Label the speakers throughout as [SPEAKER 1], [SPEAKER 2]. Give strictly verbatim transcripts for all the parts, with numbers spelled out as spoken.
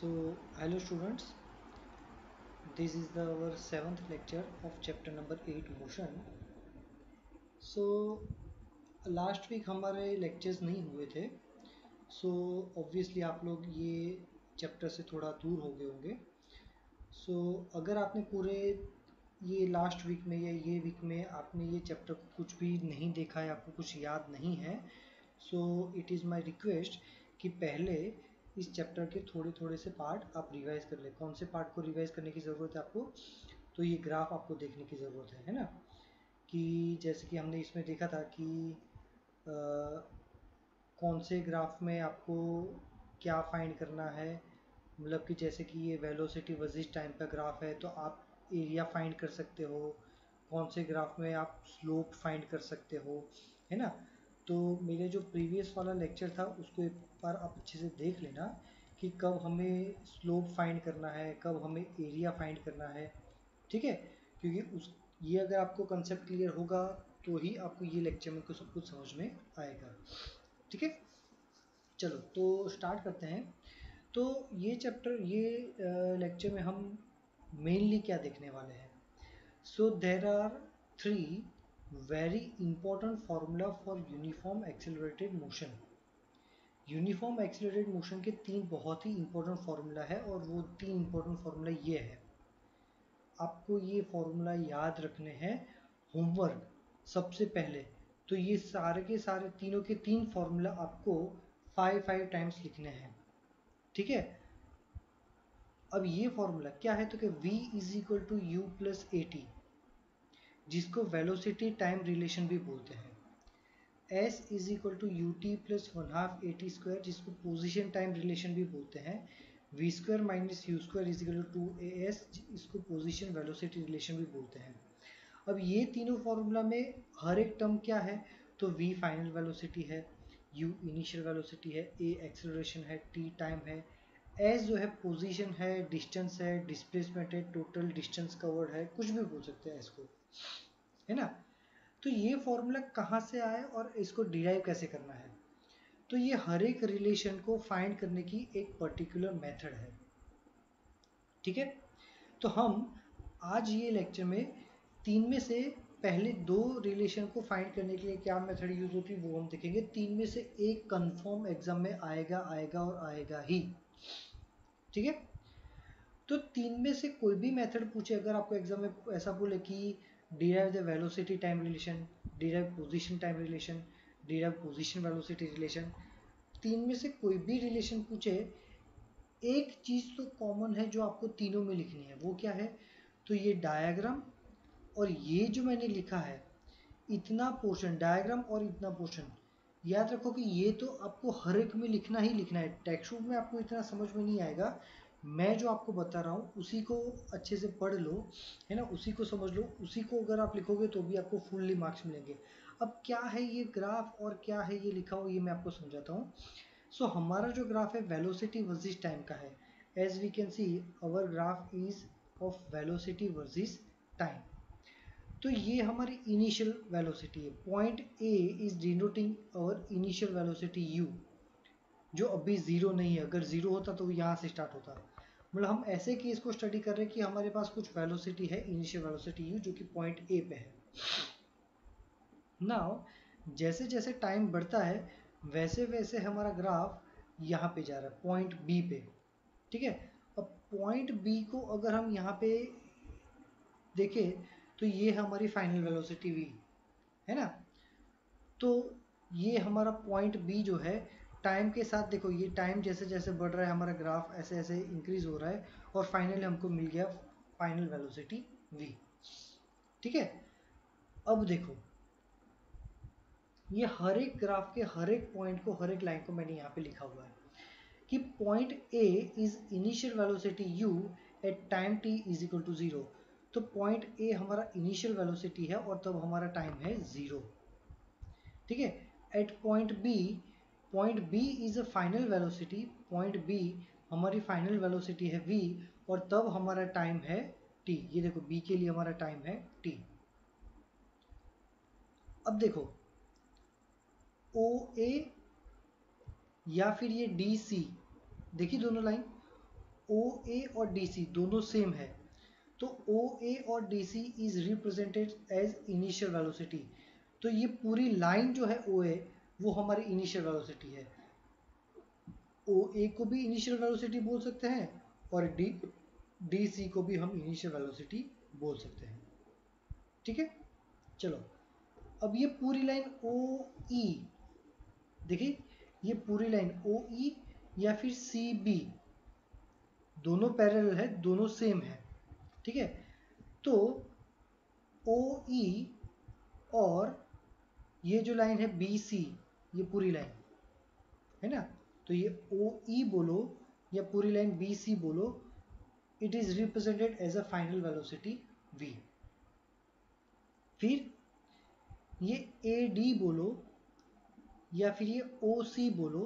[SPEAKER 1] So, hello students, this is the our seventh lecture of chapter number eight motion. So, last week हमारे lectures नहीं हुए थे, so obviously आप लोग ये chapter से थोड़ा दूर हो गए होंगे. So, अगर आपने पूरे ये लास्ट वीक में या ये वीक में आपने ये चैप्टर को कुछ भी नहीं देखा है, आपको कुछ याद नहीं है, so it is my request कि पहले इस चैप्टर के थोड़े थोड़े से पार्ट आप रिवाइज कर ले. कौन से पार्ट को रिवाइज करने की ज़रूरत है आपको? तो ये ग्राफ आपको देखने की ज़रूरत है है ना, कि जैसे कि हमने इसमें देखा था कि आ, कौन से ग्राफ में आपको क्या फाइंड करना है. मतलब कि जैसे कि ये वेलोसिटी वर्सेस टाइम का ग्राफ है तो आप एरिया फाइंड कर सकते हो. कौन से ग्राफ में आप स्लोप फाइंड कर सकते हो, है ना. तो मेरे जो प्रीवियस वाला लेक्चर था उसको एक बार आप अच्छे से देख लेना कि कब हमें स्लोप फाइंड करना है, कब हमें एरिया फाइंड करना है. ठीक है, क्योंकि उस ये अगर आपको कंसेप्ट क्लियर होगा तो ही आपको ये लेक्चर में कुछ सब कुछ समझ में आएगा. ठीक है, चलो तो स्टार्ट करते हैं. तो ये चैप्टर ये लेक्चर में हम मेनली क्या देखने वाले हैं. So there are three very important formula for uniform accelerated motion. Uniform accelerated motion के तीन बहुत ही इंपॉर्टेंट फार्मूला है और वो तीन इंपॉर्टेंट फार्मूला ये है. आपको ये फार्मूला याद रखने हैं. होमवर्क सबसे पहले तो ये सारे के सारे तीनों के तीन फार्मूला आपको फाइव फाइव टाइम्स लिखने हैं. ठीक है, अब ये फॉर्मूला क्या है तो कि v is equal to u plus a t, जिसको वेलोसिटी टाइम रिलेशन भी बोलते हैं. s is equal to u t plus one half a t square, जिसको पोजिशन टाइम रिलेशन भी बोलते हैं. V square minus u square is equal to two a s, इसको position velocity relation भी बोलते हैं. अब ये तीनों फॉर्मूला में हर एक टर्म क्या है तो v फाइनल वेलोसिटी है, u इनिशियल वेलोसिटी है, a एक्सेलरेशन है, t टाइम है, एस जो है पोजीशन है, डिस्टेंस है, डिस्प्लेसमेंट है, टोटल डिस्टेंस कवर्ड है, कुछ भी बोल सकते हैं इसको, है ना. तो ये फॉर्मूला कहाँ से आया और इसको डिराइव कैसे करना है. तो ये हर एक रिलेशन को फाइंड करने की एक पर्टिकुलर मेथड है. ठीक है, तो हम आज ये लेक्चर में तीन में से पहले दो रिलेशन को फाइंड करने के लिए क्या मेथड यूज होती है वो हम देखेंगे. तीन में से एक कंफर्म एग्जाम में आएगा आएगा और आएगा ही. ठीक है, तो तीन में से कोई भी मेथड पूछे, अगर आपको एग्जाम में ऐसा बोले कि derive the velocity time relation, derive position time relation, derive position velocity relation, तीन में से कोई भी रिलेशन पूछे, एक चीज़ तो कॉमन है जो आपको तीनों में लिखनी है. वो क्या है तो ये डायग्राम और ये जो मैंने लिखा है इतना पोर्शन, डायग्राम और इतना पोर्शन, याद रखो कि ये तो आपको हर एक में लिखना ही लिखना है. टेक्स्ट बुक में आपको इतना समझ में नहीं आएगा. मैं जो आपको बता रहा हूँ उसी को अच्छे से पढ़ लो, है ना, उसी को समझ लो. उसी को अगर आप लिखोगे तो भी आपको फुल्ली मार्क्स मिलेंगे. अब क्या है ये ग्राफ और क्या है ये लिखा हुआ, ये मैं आपको समझाता हूँ. सो so, हमारा जो ग्राफ है वेलोसिटी वर्सेस टाइम का है. As we can see our graph is of velocity versus time. तो ये हमारी इनिशियल वेलोसिटी है. Point A is denoting our initial velocity u, जो अभी ज़ीरो नहीं है. अगर ज़ीरो होता तो यहाँ से स्टार्ट होता. मतलब हम ऐसे केस को स्टडी कर रहे हैं कि हमारे पास कुछ वेलोसिटी है, इनिशियल वेलोसिटी u, जो कि पॉइंट ए पे है. नाउ जैसे जैसे टाइम बढ़ता है वैसे वैसे हमारा ग्राफ यहाँ पे जा रहा है पॉइंट बी पे. ठीक है, अब पॉइंट बी को अगर हम यहाँ पे देखें तो ये हमारी फाइनल वेलोसिटी v है ना. तो ये हमारा पॉइंट बी जो है टाइम के साथ, देखो ये टाइम जैसे जैसे बढ़ रहा है हमारा ग्राफ ऐसे ऐसे इंक्रीज हो रहा है और फाइनली हमको मिल गया फाइनल वेलोसिटी v. ठीक है, अब देखो ये हर एक ग्राफ के हर एक पॉइंट को, हर एक लाइन को मैंने यहाँ पे लिखा हुआ है कि point A is initial velocity u at time t is equal to zero. तो पॉइंट ए हमारा इनिशियल वेलोसिटी है और तब हमारा टाइम है जीरो. ठीक है, at point B, point B is a final velocity. Point B हमारी फाइनल वेलोसिटी है v और तब हमारा टाइम है t. ये देखो b के लिए हमारा टाइम है t. अब देखो ओ ए या फिर ये डी सी, देखिए दोनों लाइन, ओ ए और डी सी दोनों सेम है, तो ओ ए और D C is represented as initial velocity. तो ये पूरी लाइन जो है ओ ए वो हमारी इनिशियल वेलोसिटी है। ओ ए को भी इनिशियल वेलोसिटी बोल सकते हैं और डी डी सी को भी हम इनिशियल वेलोसिटी बोल सकते हैं। ठीक है, चलो अब ये पूरी लाइन ओ ई, देखिए ये पूरी लाइन ओ ई या फिर सी बी दोनों पैरेलल है, दोनों सेम है। ठीक है, तो ओ ई और ये जो लाइन है बी सी, ये पूरी लाइन है ना, तो ये ओ ई बोलो या पूरी लाइन बी सी बोलो, it is represented as a final velocity v। फिर ये ए डी बोलो या फिर ये ओ सी बोलो,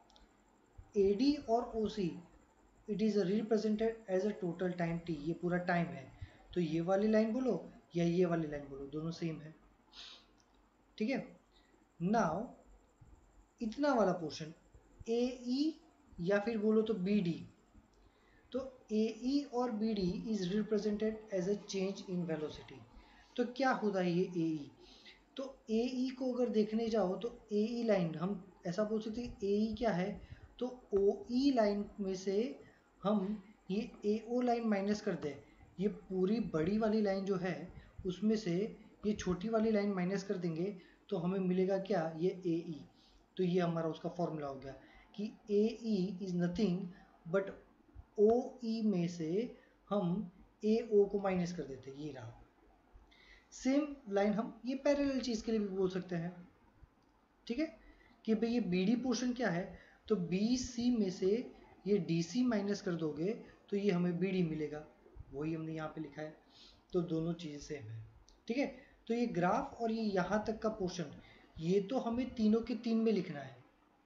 [SPEAKER 1] ए डी और O C it is represented as a total time t, ये पूरा टाइम है। तो ये वाली लाइन बोलो या ये वाली लाइन बोलो, दोनों सेम है। ठीक है, नाउ इतना वाला पोर्शन ए ई या फिर बोलो तो बी डी, तो ए ई और B D is represented as a change in velocity. तो क्या होता है ये ए ई, तो ए ई को अगर देखने जाओ तो ए ई लाइन हम ऐसा बोल सकते हैं, ए ई क्या है, तो ओ ई लाइन में से हम ये ए ओ लाइन माइनस कर दें, ये पूरी बड़ी वाली लाइन जो है उसमें से ये छोटी वाली लाइन माइनस कर देंगे, तो हमें मिलेगा क्या, ये ए ई। तो ये हमारा उसका फॉर्मूला हो गया कि A E is nothing but O E में से हम ए ओ को माइनस कर देते, ये रहा। सेम लाइन हम ये पैरेलल चीज के लिए भी बोल सकते हैं। ठीक है, कि भाई ये बी डी पोर्शन क्या है, तो बी सी में से ये डी सी माइनस कर दोगे तो ये हमें बी डी मिलेगा, वही हमने यहाँ पे लिखा है। तो दोनों चीजें सेम है। ठीक है, तो ये ग्राफ और ये यहाँ तक का पोर्शन, ये तो हमें तीनों के तीन में लिखना है।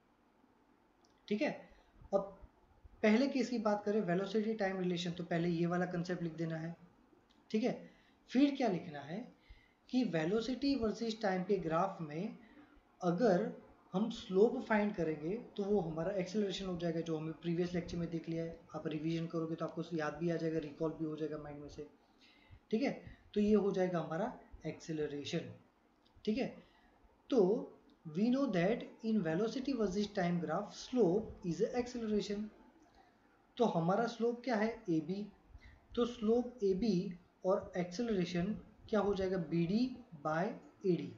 [SPEAKER 1] ठीक है, अब पहले केस की बात करें वेलोसिटी टाइम रिलेशन, तो पहले ये वाला कंसेप्ट लिख देना है। ठीक है, फिर क्या लिखना है कि वेलोसिटी वर्सेस टाइम के ग्राफ में अगर हम स्लोप फाइंड करेंगे तो वो हमारा एक्सेलरेशन हो जाएगा, जो हमें प्रीवियस लेक्चर में देख लिया है। आप रिवीजन करोगे तो आपको याद भी आ जाएगा, रिकॉल भी हो जाएगा माइंड में से। ठीक है, तो ये हो जाएगा हमारा एक्सेलरेशन। ठीक है, तो we know that in velocity versus time graph slope is acceleration। तो हमारा स्लोप क्या है, ए बी, तो स्लोप ए बी और एक्सेलरेशन क्या हो जाएगा, B D by A D.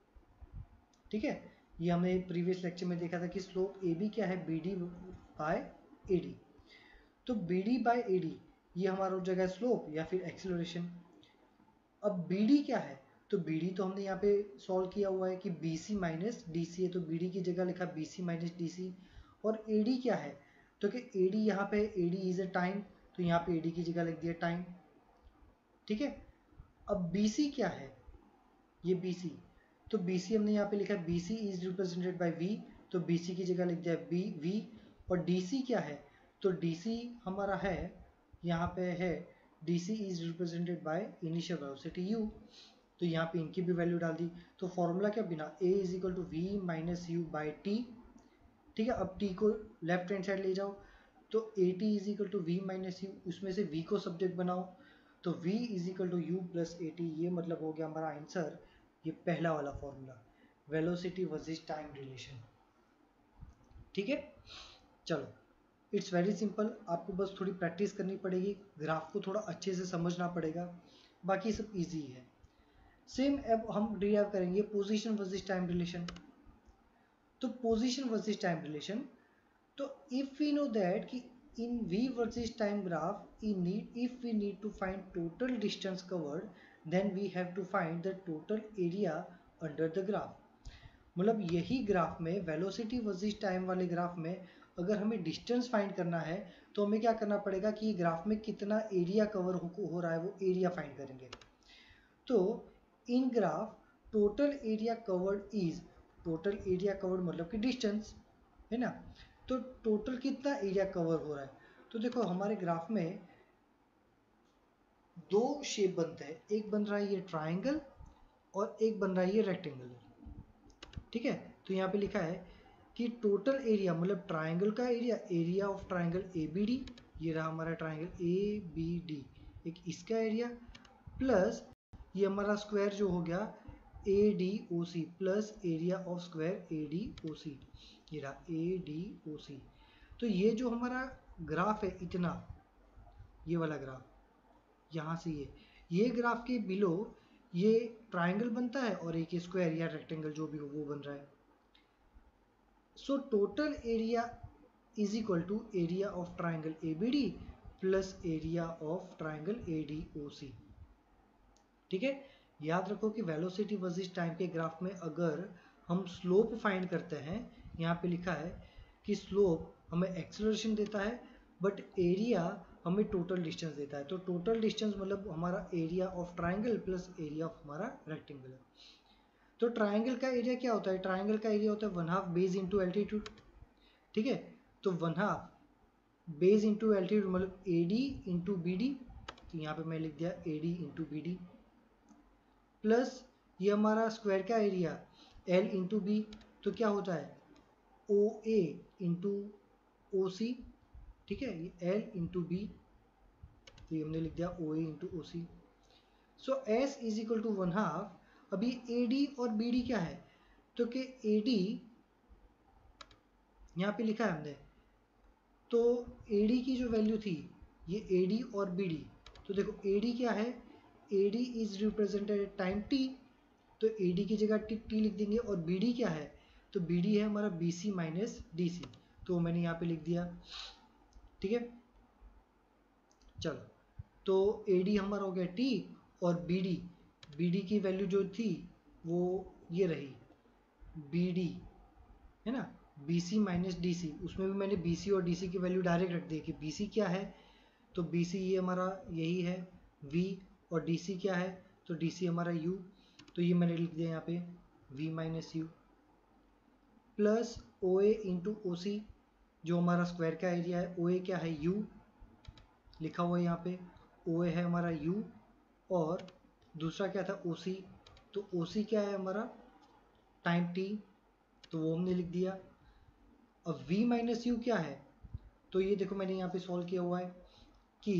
[SPEAKER 1] ठीक है, ये हमने प्रीवियस लेक्चर में देखा था कि स्लोप ए बी क्या है, B D by A D. तो B D by A D ये हमारा हो जाएगा स्लोप या फिर एक्सेलरेशन। अब बी डी क्या है, तो बी डी तो हमने यहाँ पे सॉल्व किया हुआ है कि B C minus D C है, तो बी डी की जगह लिखा B C minus D C. और ए डी क्या है, तो कि ए डी यहाँ पे A D is a time, तो यहाँ पे ए डी की जगह लिख दिया टाइम। ठीक है, अब बी सी क्या है, ये बी सी, तो बी सी हमने यहाँ पे लिखा B C is represented by v, तो बी सी की जगह लिख दिया बी वी। और डी सी क्या है, तो डी सी हमारा है यहाँ पे है D C is represented by initial velocity u, तो यहाँ पे इनकी भी वैल्यू डाल दी। तो फॉर्मूला क्या बिना, a is equal to v minus u by t. ठीक है, अब t को लेफ्ट हैंड साइड ले जाओ, तो A T is equal to v minus u, उसमें से v को सब्जेक्ट बनाओ, तो v is equal to u plus a t. ये मतलब हो गया हमारा आंसर, ये पहला वाला formula, velocity versus time relation. ठीक है, चलो इट्स वेरी सिंपल, आपको बस थोड़ी प्रैक्टिस करनी पड़ेगी, ग्राफ को थोड़ा अच्छे से समझना पड़ेगा, बाकी सब इजी है। सेम अब हम डिराइव करेंगे पोजीशन वर्सेस टाइम रिलेशन। तो पोजीशन वर्सेस टाइम रिलेशन, तो इफ वी नो दैट कि in v versus time graph in need if we need to find total distance covered, then we have to find the total area under the graph. मतलब यही graph में velocity versus time वाले graph में अगर हमें distance find करना है तो हमें क्या करना पड़ेगा कि ग्राफ में कितना एरिया कवर हो, हो रहा है वो एरिया फाइंड करेंगे। तो in graph total area covered is, total area covered मतलब कि डिस्टेंस है ना, तो टोटल कितना एरिया कवर हो रहा है। तो देखो हमारे ग्राफ में दो शेप बनते हैं, एक बन रहा है ये ट्राइंगल और एक बन रहा है ये रेक्टेंगल। ठीक है, तो यहाँ पे लिखा है कि टोटल एरिया मतलब ट्राइंगल का area, area of triangle A B D ये रहा हमारा ट्राइंगल ए बी डी, एक इसका एरिया प्लस ये हमारा स्क्वायर जो हो गया A D O C plus area of square A D O C, ये रहा ए डी ओ सी। तो ये जो हमारा ग्राफ है इतना, ये वाला ग्राफ यहाँ से ये ये ग्राफ के बिलो ये ट्राइंगल बनता है और एक स्क्वायर या रेक्टेंगल जो भी हो वो बन रहा है। So total area is equal to area of triangle A B D plus area of triangle A D O C. ठीक है, याद रखो कि वेलोसिटी वर्सेस टाइम के ग्राफ में अगर हम स्लोप फाइंड करते हैं, यहाँ पे लिखा है कि स्लोप हमें एक्सेलरेशन देता है बट एरिया हमें टोटल डिस्टेंस देता है। तो टोटल डिस्टेंस मतलब हमारा area of triangle plus area of हमारा रेक्टेंगल है। तो ट्राइंगल का एरिया क्या होता है? ट्राइंगल का एरिया होता है one half base into altitude. ठीक है, तो one half base into altitude मतलब A D into B D, तो यहाँ पे मैं लिख दिया A D into B D, plus ये हमारा स्क्वायर का एरिया एल इंटू बी, तो क्या होता है ओ ए इंटू ओ सी। ठीक है, ये एल इंटू बी, तो ये हमने लिख दिया O A into O C. So S is equal to one half. अभी ए डी और बी डी क्या है? तो कि ए डी यहाँ पे लिखा है हमने, तो ए डी की जो वैल्यू थी ये ए डी और बी डी, तो देखो ए डी क्या है, A D is represented at time T, तो ए डी की जगह टी टी लिख देंगे। और बी डी क्या है? तो बी डी है हमारा B C minus D C, तो मैंने यहाँ पे लिख दिया। ठीक है, चलो, तो ए डी हमारा हो गया टी और बी डी, बी डी की वैल्यू जो थी वो ये रही बी डी, है ना, B C minus D C. उसमें भी मैंने बी सी और डी सी की वैल्यू डायरेक्ट रख दी कि बी सी क्या है, तो बी सी ये हमारा यही है v, और डी सी क्या है, तो डी सी हमारा u, तो ये मैंने लिख दिया यहाँ पे v minus u, plus O A into O C, जो हमारा स्क्वायर का एरिया है। ओ ए क्या है u, लिखा हुआ है यहाँ पे, ओ ए है हमारा u, और दूसरा क्या था ओ सी, तो ओ सी क्या है हमारा टाइम t, तो वो हमने लिख दिया। अब v माइनस यू क्या है, तो ये देखो मैंने यहाँ पे सॉल्व किया हुआ है कि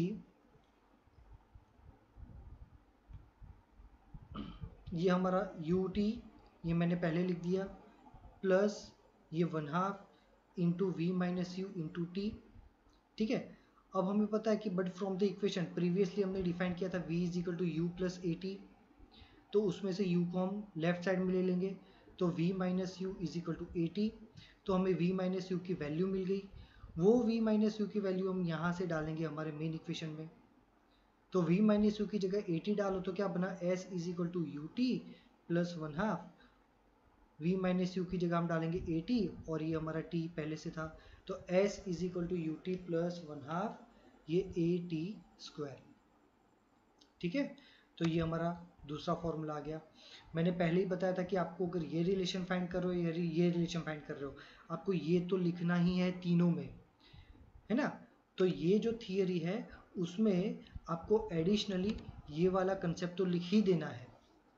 [SPEAKER 1] ये हमारा यू टी, ये मैंने पहले लिख दिया, प्लस ये one half into v minus u into t. ठीक है, अब हमें पता है कि but from the equation previously हमने डिफाइन किया था v is equal to u plus a t, तो उसमें से u को हम लेफ्ट साइड में ले लेंगे, तो v minus u is equal to a t, तो हमें v माइनस यू की वैल्यू मिल गई। वो v माइनस यू की वैल्यू हम यहाँ से डालेंगे हमारे मेन इक्वेशन में, तो v माइनस यू की जगह एटी डालो तो क्या बना s is equal to u t plus one half, v minus u की जगह हम डालेंगे एटी और ये हमारा t पहले से था, तो s is equal to u t plus one half, ये ए टी स्क्वायर। ठीक है, तो ये हमारा दूसरा फॉर्मूला आ गया। मैंने पहले ही बताया था कि आपको अगर ये रिलेशन फाइंड कर रहे हो या ये रिलेशन फाइंड कर रहे हो, आपको ये तो लिखना ही है तीनों में, है ना। तो ये जो थियरी है उसमें आपको एडिशनली ये वाला कंसेप्ट तो लिख ही देना है।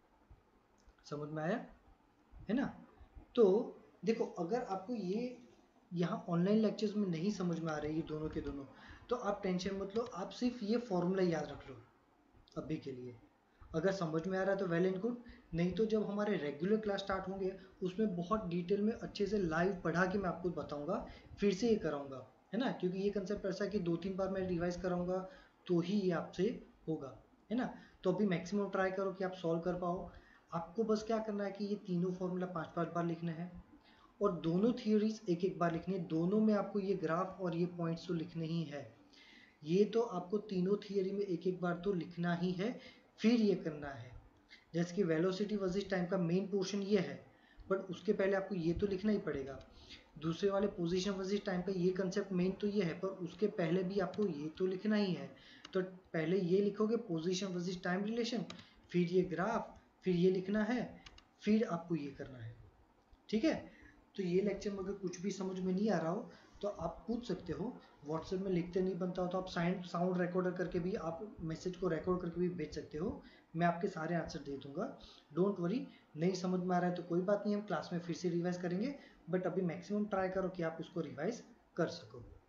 [SPEAKER 1] समझ में आया, है ना। तो देखो, अगर आपको ये यहाँ ऑनलाइन लेक्चर्स में नहीं समझ में आ रही है दोनों के दोनों, तो आप टेंशन मत लो, आप सिर्फ ये फॉर्मूला याद रख लो अभी के लिए। अगर समझ में आ रहा है तो वेल एंड गुड, नहीं तो जब हमारे रेगुलर क्लास स्टार्ट होंगे उसमें बहुत डिटेल में अच्छे से लाइव पढ़ा के मैं आपको बताऊंगा, फिर से ये कराऊंगा, है ना। क्योंकि ये कंसेप्ट ऐसा है कि दो तीन बार मैं रिवाइज कराऊंगा तो ही ये आपसे होगा, है ना। तो अभी मैक्सिमम ट्राई करो कि आप सॉल्व कर पाओ। आपको बस क्या करना है कि ये तीनों फॉर्मूला पाँच पाँच बार लिखना है और दोनों थियोरीज एक एक बार लिखनी है। दोनों में आपको ये ग्राफ और ये पॉइंट्स तो लिखने ही है, ये तो आपको तीनों थियरी में एक एक बार तो लिखना ही है, फिर ये करना है। जैसे कि वेलोसिटी वर्सेस टाइम का मेन पोर्शन ये है, बट उसके पहले आपको ये तो लिखना ही पड़ेगा। दूसरे वाले पोजीशन वर्सेस टाइम का ये कंसेप्ट मेन तो ये है, पर उसके पहले भी आपको ये तो लिखना ही है। तो पहले ये लिखोगे पोजीशन वर्सेस टाइम रिलेशन, फिर ये ग्राफ, फिर ये लिखना है, फिर आपको ये करना है। ठीक है, तो ये लेक्चर में अगर कुछ भी समझ में नहीं आ रहा हो तो आप पूछ सकते हो, व्हाट्सएप में लिखते नहीं बनता हो तो आप साइंड साउंड रिकॉर्डर करके भी आप मैसेज को रिकॉर्ड करके भी भेज सकते हो, मैं आपके सारे आंसर दे दूंगा। डोंट वरी, नहीं समझ में आ रहा है तो कोई बात नहीं, हम क्लास में फिर से रिवाइज करेंगे, बट अभी मैक्सिमम ट्राई करो कि आप उसको रिवाइज कर सको।